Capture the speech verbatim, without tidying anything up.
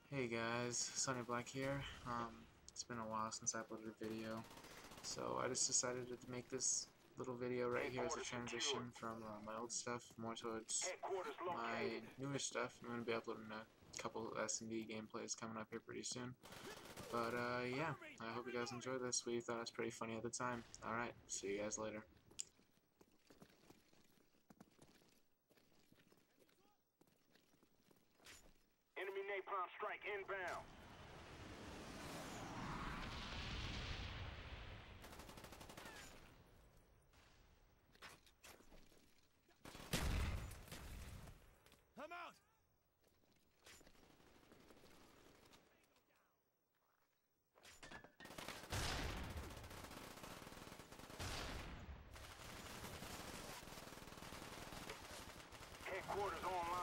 Hey guys, Sunny Black here. Um, it's been a while since I uploaded a video, so I just decided to make this little video right here as a transition from uh, my old stuff more towards my newer stuff. I'm going to be uploading a couple of S and D gameplays coming up here pretty soon. But uh, yeah, I hope you guys enjoy this. We thought it was pretty funny at the time. Alright, see you guys later. Enemy napalm strike inbound. I'm out. Headquarters online.